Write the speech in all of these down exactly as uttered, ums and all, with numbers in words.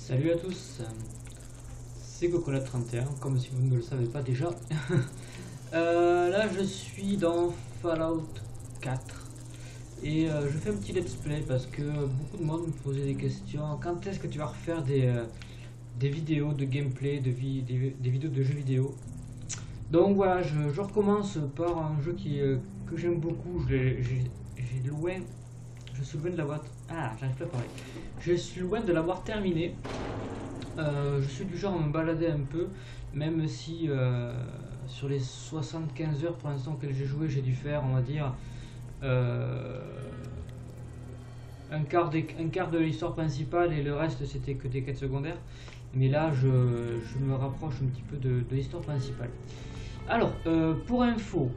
Salut à tous, c'est Cocola trente et un, comme si vous ne le savez pas déjà. euh, là je suis dans Fallout quatre et euh, je fais un petit let's play parce que beaucoup de monde me posait des questions. Quand est-ce que tu vas refaire des, euh, des vidéos de gameplay, de vi des, des vidéos de jeux vidéo? Donc voilà, je, je recommence par un jeu qui, euh, que j'aime beaucoup. J'ai loin, je suis loin de l'avoir. Ah, j'arrive pas à parler. Je suis loin de l'avoir terminé. Euh, je suis du genre à me balader un peu, même si euh, sur les soixante-quinze heures pour l'instant auxquelles j'ai joué, j'ai dû faire, on va dire, euh, un, quart des, un quart de l'histoire principale et le reste c'était que des quêtes secondaires. Mais là, je, je me rapproche un petit peu de, de l'histoire principale. Alors, euh, pour info,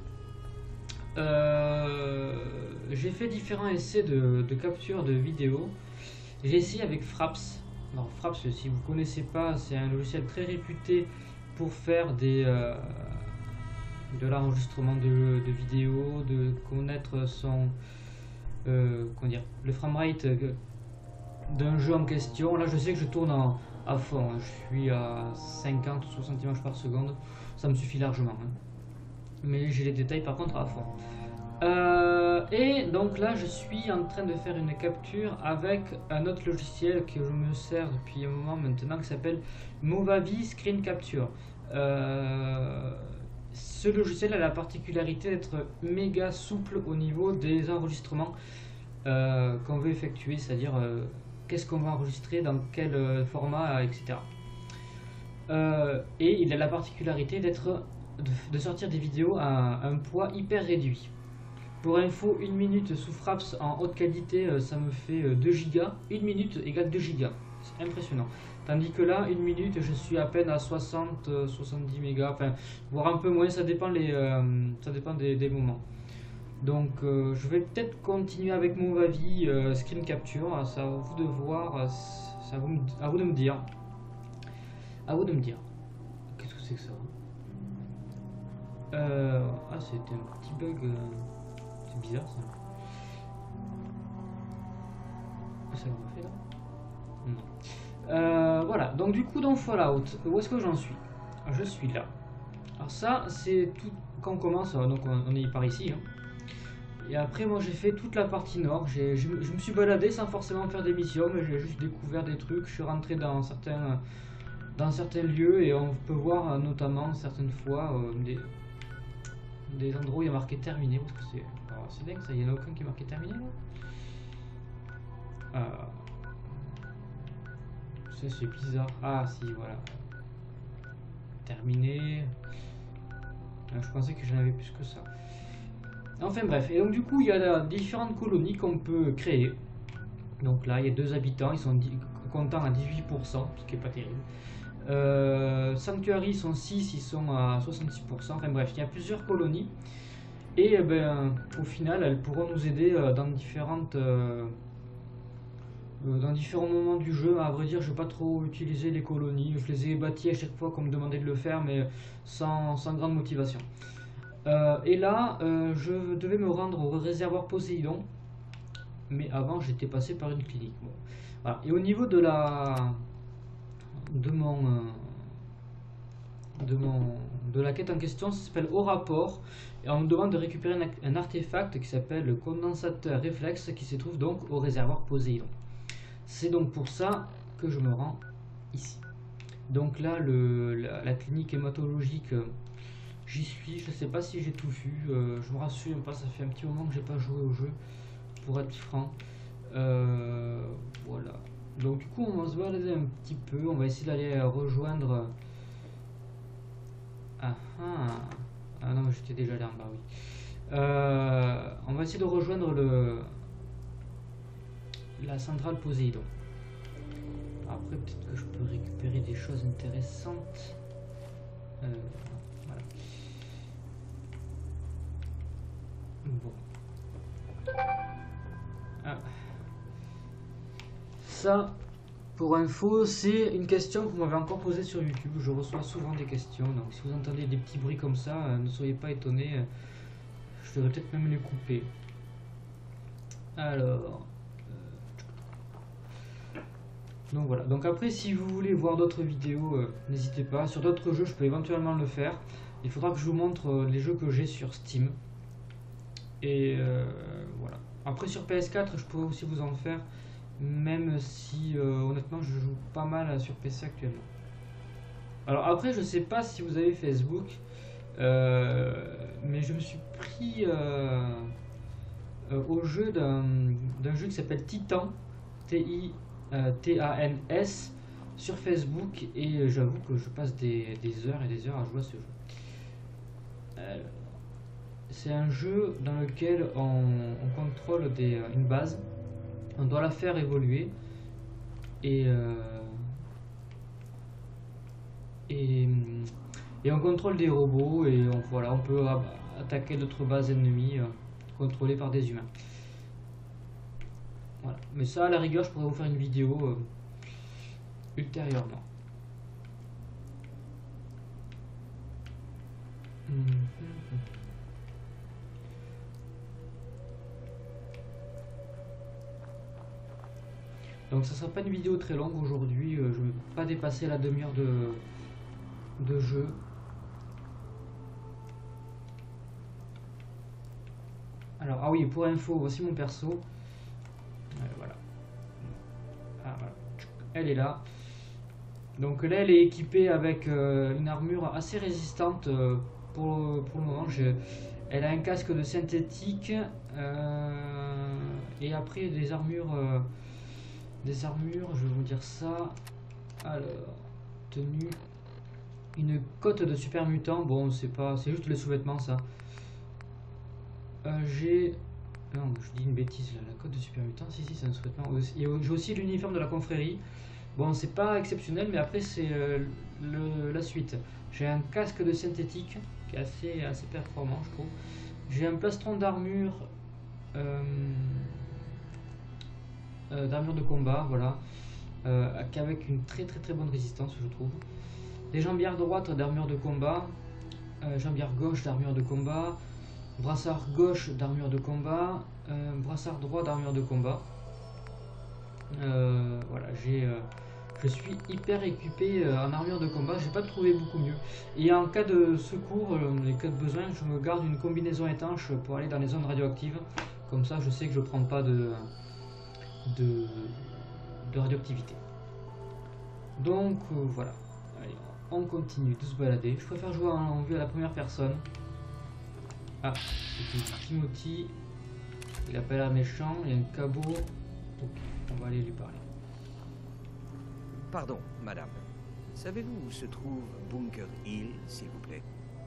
euh, j'ai fait différents essais de, de capture de vidéos. J'ai essayé avec Fraps. Alors Fraps, si vous ne connaissez pas, c'est un logiciel très réputé pour faire des, euh, de l'enregistrement de, de vidéos, de connaître son, euh, comment dire, le framerate d'un jeu en question. Là, je sais que je tourne en, à fond. Je suis à cinquante ou soixante images par seconde. Ça me suffit largement. Hein. Mais j'ai les détails par contre à fond. Euh, et donc là je suis en train de faire une capture avec un autre logiciel que je me sers depuis un moment maintenant qui s'appelle Movavi Screen Capture. Euh, ce logiciel a la particularité d'être méga souple au niveau des enregistrements euh, qu'on veut effectuer, c'est-à-dire euh, qu'est-ce qu'on va enregistrer, dans quel euh, format, et cetera. Euh, et il a la particularité d'être de, de sortir des vidéos à un poids hyper réduit. Pour info, une minute sous Fraps en haute qualité, ça me fait deux gigas. une minute égale deux gigas. C'est impressionnant. Tandis que là, une minute, je suis à peine à soixante à soixante-dix mégas. Enfin, voire un peu moins, ça dépend, les, euh, ça dépend des, des moments. Donc, euh, je vais peut-être continuer avec mon Movavi euh, Screen Capture. C'est à vous de voir. C'est à vous, à vous de me dire. À vous de me dire. Qu'est-ce que c'est que ça euh, Ah, c'était un petit bug. Euh... C'est bizarre ça. Ça l'a refait là Non. Euh, voilà, donc du coup dans Fallout, où est-ce que j'en suis? Je suis là. Alors ça, c'est tout quand on commence, donc on, on est par ici. Hein. Et après moi j'ai fait toute la partie nord, je, je me suis baladé sans forcément faire des missions, mais j'ai juste découvert des trucs, je suis rentré dans certains, dans certains lieux et on peut voir notamment certaines fois euh, des, des endroits où il y a marqué terminé, parce que c'est... C'est dingue ça, il n'y en a aucun qui est marqué terminé là. Euh... Ça c'est bizarre. Ah si, voilà. Terminé. Je pensais que j'en avais plus que ça. Enfin bref, et donc du coup il y a différentes colonies qu'on peut créer. Donc là il y a deux habitants, ils sont contents à dix-huit pour cent, ce qui n'est pas terrible. Euh, Sanctuary sont six, ils sont à soixante-six pour cent. Enfin bref, il y a plusieurs colonies. Et eh ben, au final, elles pourront nous aider euh, dans, différentes, euh, euh, dans différents moments du jeu. À vrai dire, je n'ai pas trop utilisé les colonies. Je les ai bâties à chaque fois qu'on me demandait de le faire, mais sans, sans grande motivation. Euh, et là, euh, je devais me rendre au réservoir Poséidon. Mais avant, j'étais passé par une clinique. Bon. Voilà. Et au niveau de la... de mon... Euh, de mon... de la quête en question, ça s'appelle Au rapport. Et on me demande de récupérer un, un artefact qui s'appelle le condensateur réflexe qui se trouve donc au réservoir Poséidon. C'est donc pour ça que je me rends ici. Donc là, le, la, la clinique hématologique, euh, j'y suis. Je ne sais pas si j'ai tout vu. Euh, je me rassure pas, ça fait un petit moment que j'ai pas joué au jeu, pour être franc. Euh, voilà. Donc du coup, on va se balader un petit peu. On va essayer d'aller rejoindre... Ah ah Ah non, j'étais déjà là en bas, oui. Euh, on va essayer de rejoindre le la centrale Poséidon. Après, peut-être que je peux récupérer des choses intéressantes. Euh, voilà. Bon. Ah. Ça, pour info, c'est une question que vous m'avez encore posée sur YouTube. Je reçois souvent des questions, donc si vous entendez des petits bruits comme ça, euh, ne soyez pas étonnés. Euh, je devrais peut-être même les couper. Alors, Donc voilà, donc après si vous voulez voir d'autres vidéos, euh, n'hésitez pas. Sur d'autres jeux, je peux éventuellement le faire. Il faudra que je vous montre euh, les jeux que j'ai sur Steam. Et euh, voilà. Après sur P S quatre, je pourrais aussi vous en faire, même si euh, honnêtement je joue pas mal sur P C actuellement. Alors après, je sais pas si vous avez Facebook, euh, mais je me suis pris euh, euh, au jeu d'un d'un jeu qui s'appelle Titan, T I T A N S, sur Facebook, et j'avoue que je passe des, des heures et des heures à jouer à ce jeu. Euh, c'est un jeu dans lequel on, on contrôle des, une base, on doit la faire évoluer, et, euh, et, et on contrôle des robots, et on, voilà, on peut attaquer d'autres bases ennemies euh, contrôlées par des humains. Voilà. Mais ça, à la rigueur, je pourrais vous faire une vidéo euh, ultérieurement. Mmh. Donc ça sera pas une vidéo très longue aujourd'hui, euh, je ne vais pas dépasser la demi-heure de, de jeu. Alors, ah oui, pour info, voici mon perso. Euh, voilà. Ah, voilà. Elle est là. Donc là, elle est équipée avec euh, une armure assez résistante euh, pour, pour le moment. Je, elle a un casque de synthétique euh, et après des armures, euh, des armures, je vais vous dire ça. Alors, tenue, une cote de super mutant. Bon, c'est pas, c'est juste le sous-vêtement ça. Euh, j'ai, non, je dis une bêtise là. La cote de super mutant, si si, c'est un sous-vêtement. J'ai aussi l'uniforme de la confrérie. Bon, c'est pas exceptionnel, mais après c'est euh, le, la suite. J'ai un casque de synthétique qui est assez, assez performant, je trouve. J'ai un plastron d'armure euh, euh, d'armure de combat, voilà, euh, avec une très très très bonne résistance, je trouve. Des jambières droites d'armure de combat, euh, jambière gauche d'armure de combat, brassard gauche d'armure de combat, euh, brassard droit d'armure de combat. Euh, voilà, j'ai, euh, je suis hyper équipé euh, en armure de combat, j'ai pas trouvé beaucoup mieux. Et en cas de secours, euh, en cas de besoin, je me garde une combinaison étanche pour aller dans les zones radioactives. Comme ça, je sais que je prends pas de, de, de radioactivité. Donc euh, voilà, allez, on continue de se balader. Je préfère jouer en, en vue à la première personne. Ah, c'est Timothy. Il a pas l'air méchant, il y a un cabot. Ok, on va aller lui parler. Pardon, madame. Savez-vous où se trouve Bunker Hill, s'il vous plaît?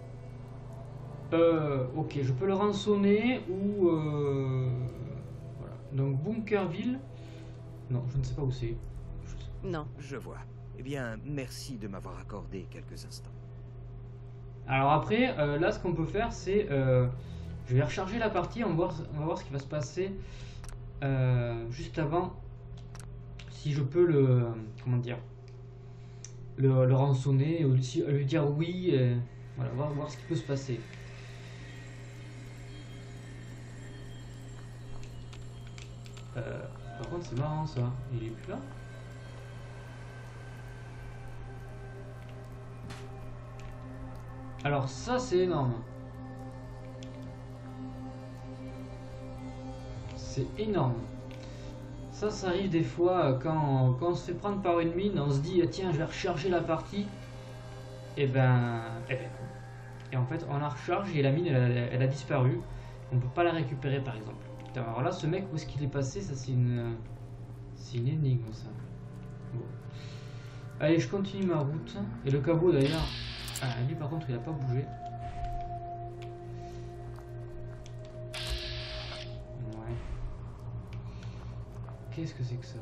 Euh, ok, je peux le rançonner ou... Euh, voilà. Donc Bunkerville... Non, je ne sais pas où c'est. Je... Non. Je vois. Eh bien, merci de m'avoir accordé quelques instants. Alors après, euh, là, ce qu'on peut faire, c'est... Euh, je vais recharger la partie, on va voir, on va voir ce qui va se passer euh, juste avant. Si je peux le... Comment dire Le, le rançonner, ou lui, lui dire oui, et, voilà, voir, voir ce qui peut se passer. Euh, par contre, c'est marrant ça, il est plus là. Alors ça, c'est énorme. C'est énorme. Ça, ça arrive des fois quand, quand on se fait prendre par une mine, on se dit tiens, je vais recharger la partie. Et ben, et ben, et en fait, on la recharge et la mine, elle a, elle a disparu. On peut pas la récupérer, par exemple. Alors là, ce mec, où est-ce qu'il est passé? Ça, c'est une, c'est une énigme, ça. Bon. Allez, je continue ma route. Et le cabot, d'ailleurs, ah, lui, par contre, il a pas bougé. Qu'est-ce que c'est que ça?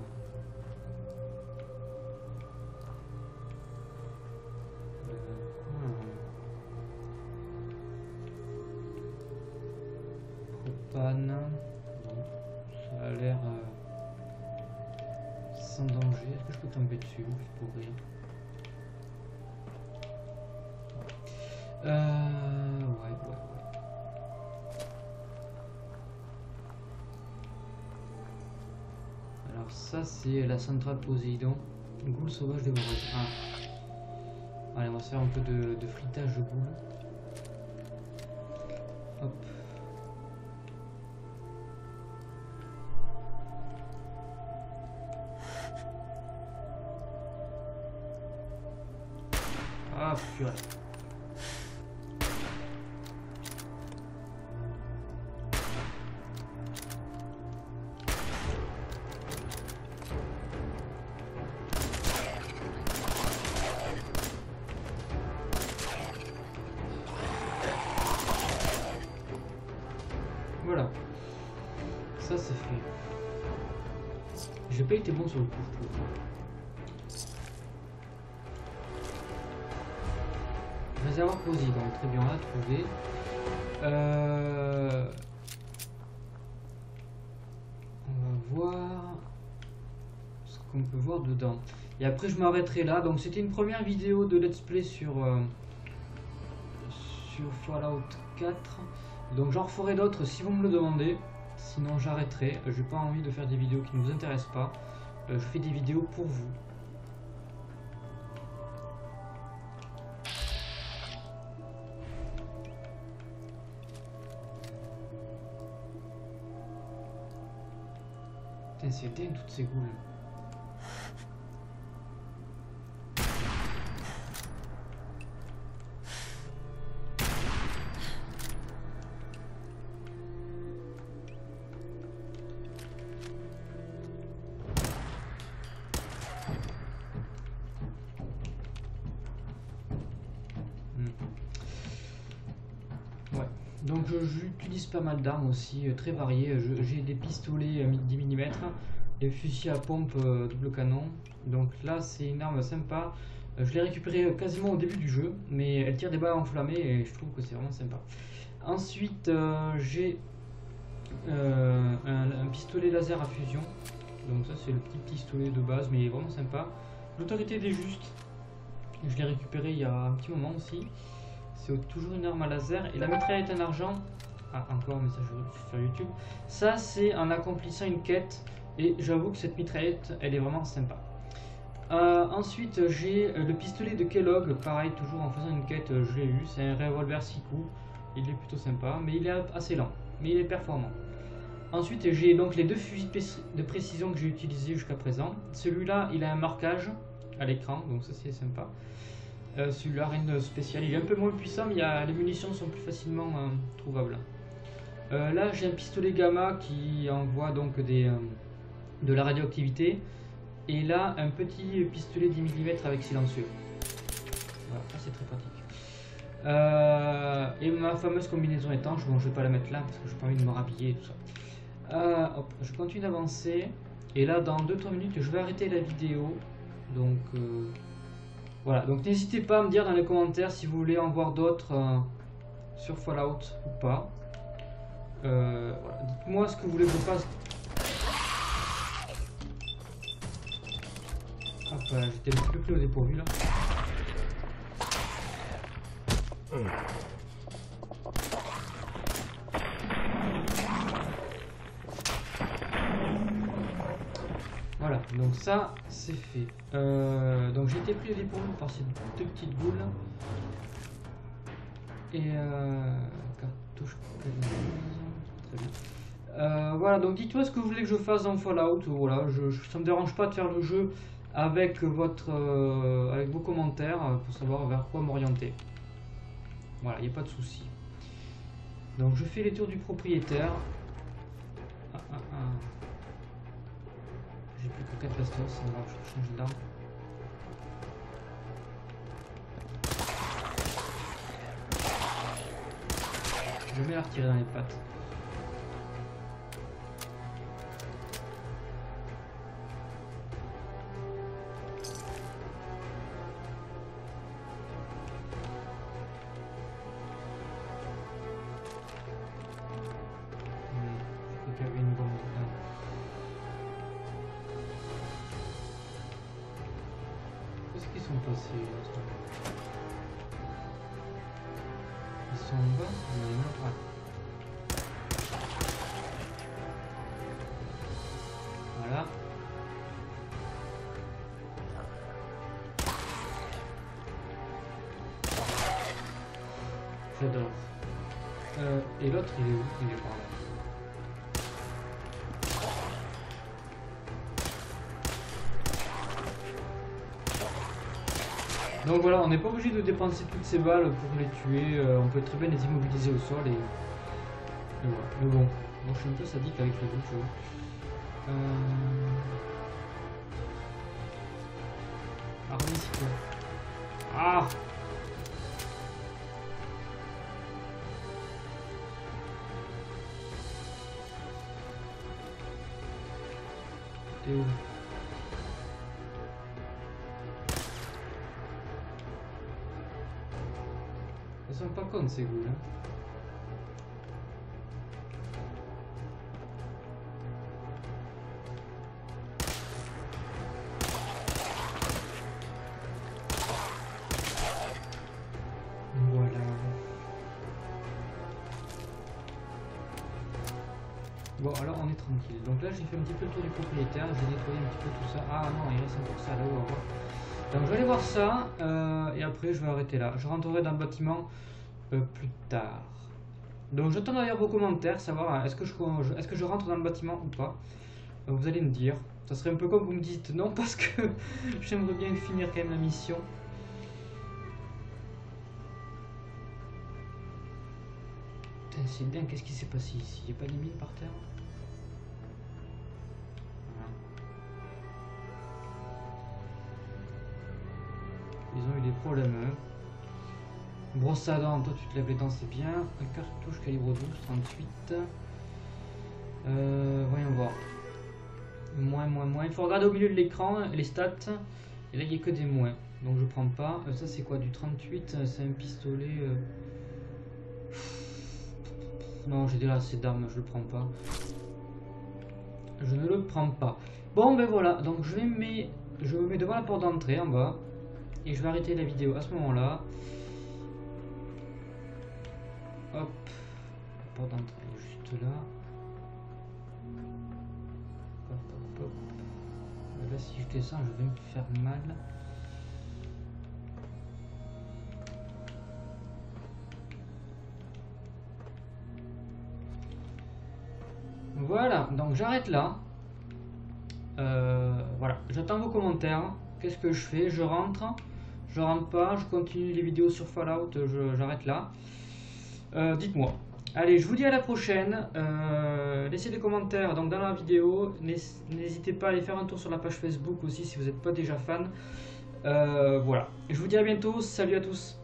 euh, hmm. Propane. Bon, ça a l'air euh, sans danger. Est-ce que je peux tomber dessus juste pour rire? Euh, ouais, ouais, ouais. Alors ça c'est la centrale Poséidon. Goule sauvage dévoreuse. Ah. Allez, on va se faire un peu de, de fritage de goule. Hop. Ah purée. Voilà, ça c'est fait. J'ai pas été bon sur le coup, je trouve. Réservoir Poséidon, très bien, on l'a trouvé. Euh... On va voir ce qu'on peut voir dedans. Et après je m'arrêterai là. Donc c'était une première vidéo de let's play sur, euh, sur Fallout quatre. Donc j'en referai d'autres si vous me le demandez. Sinon j'arrêterai. J'ai pas envie de faire des vidéos qui ne vous intéressent pas. Euh, je fais des vidéos pour vous. Putain, c'est éteint toutes ces goules. Ouais, donc j'utilise pas mal d'armes aussi, euh, très variées. J'ai des pistolets euh, dix millimètres, des fusils à pompe euh, double canon. Donc là, c'est une arme sympa. Euh, je l'ai récupérée euh, quasiment au début du jeu, mais elle tire des balles enflammées et je trouve que c'est vraiment sympa. Ensuite, euh, j'ai euh, un, un pistolet laser à fusion. Donc ça, c'est le petit pistolet de base, mais il est vraiment sympa. L'autorité des justes, je l'ai récupéré il y a un petit moment aussi. C'est toujours une arme à laser. Et la mitraillette en argent. Ah, encore un message sur YouTube. Ça, c'est en accomplissant une quête. Et j'avoue que cette mitraillette, elle est vraiment sympa. Euh, ensuite, j'ai le pistolet de Kellogg. Pareil, toujours en faisant une quête, je l'ai eu. C'est un revolver six coups. Il est plutôt sympa. Mais il est assez lent. Mais il est performant. Ensuite, j'ai donc les deux fusils de précision que j'ai utilisés jusqu'à présent. Celui-là, il a un marquage à l'écran. Donc ça, c'est sympa. Euh, celui-là, rien de spécial. Il est un peu moins puissant, mais il y a, les munitions sont plus facilement euh, trouvables. Euh, là, j'ai un pistolet gamma qui envoie donc des, euh, de la radioactivité. Et là, un petit pistolet dix millimètres avec silencieux. Voilà, ça c'est très pratique. Euh, et ma fameuse combinaison étanche, bon, je vais pas la mettre là parce que je n'ai pas envie de me rhabiller et tout ça. Euh, hop, je continue d'avancer. Et là, dans deux trois minutes, je vais arrêter la vidéo. Donc... Euh, Voilà, donc n'hésitez pas à me dire dans les commentaires si vous voulez en voir d'autres euh, sur Fallout ou pas. Euh, voilà. Dites-moi ce que vous voulez que je fasse. Hop, voilà, j'étais un petit peu pris au dépourvu là. Voilà, donc ça c'est fait. Euh, donc j'ai été pris au dépourvu par ces deux petites boules. Et euh, cartouche. Très bien. Euh, voilà, donc dites-moi ce que vous voulez que je fasse dans Fallout. Voilà, je, je, ça me dérange pas de faire le jeu avec votre, euh, avec vos commentaires pour savoir vers quoi m'orienter. Voilà, il n'y a pas de souci. Donc je fais les tours du propriétaire. Ah, ah, ah. J'ai plus que quatre bastos, ça va, je vais changer d'arme. Je vais la retirer dans les pattes. Passés, ils sont en bas, il y en a pas. Voilà. J'adore. Euh, et l'autre, il est où? Il est par là. Donc voilà, on n'est pas obligé de dépenser toutes ces balles pour les tuer. Euh, on peut très bien les immobiliser au sol et, et voilà. Mais bon, moi je suis un peu sadique avec les autres jeux. Euh... Armistice. Ah! T'es où? Elles sont pas connes ces ghouls, hein. Voilà. Bon, alors on est tranquille. Donc là, j'ai fait un petit peu le tour du propriétaire, j'ai nettoyé un petit peu tout ça. Ah non, il reste encore ça là-haut à voir. Donc je vais aller voir ça, euh, et après je vais arrêter là. Je rentrerai dans le bâtiment euh, plus tard. Donc j'attends d'ailleurs vos commentaires, savoir est-ce que, je, est-ce que je rentre dans le bâtiment ou pas. Donc, vous allez me dire. Ça serait un peu comme vous me dites non, parce que j'aimerais bien finir quand même la mission. Putain, c'est dingue, qu'est-ce qui s'est passé ici? Il n'y a pas des mines par terre? Ils ont eu des problèmes. Hein. Brosse à dents, toi tu te lèves les dents, c'est bien. Un cartouche calibre douze, trente-huit. Euh, voyons voir. Moins, moins, moins. Il faut regarder au milieu de l'écran les stats. Et là il n'y a que des moins. Donc je prends pas. Euh, ça c'est quoi? Du trente-huit? C'est un pistolet. Euh... Non, j'ai déjà assez d'armes, je le prends pas. Je ne le prends pas. Bon ben voilà, donc je vais me mettre, je me mets devant la porte d'entrée en bas. Et je vais arrêter la vidéo à ce moment-là. Hop. La porte d'entrée est juste là. Hop, hop, hop. Là, si je descends, je vais me faire mal. Voilà, donc j'arrête là. Euh, voilà, j'attends vos commentaires. Qu'est-ce que je fais? Je rentre? Je rentre pas? Je continue les vidéos sur Fallout? J'arrête là. Euh, Dites-moi. Allez, je vous dis à la prochaine. Euh, laissez des commentaires donc dans la vidéo. N'hésitez pas à aller faire un tour sur la page Facebook aussi si vous n'êtes pas déjà fan. Euh, voilà. Je vous dis à bientôt. Salut à tous.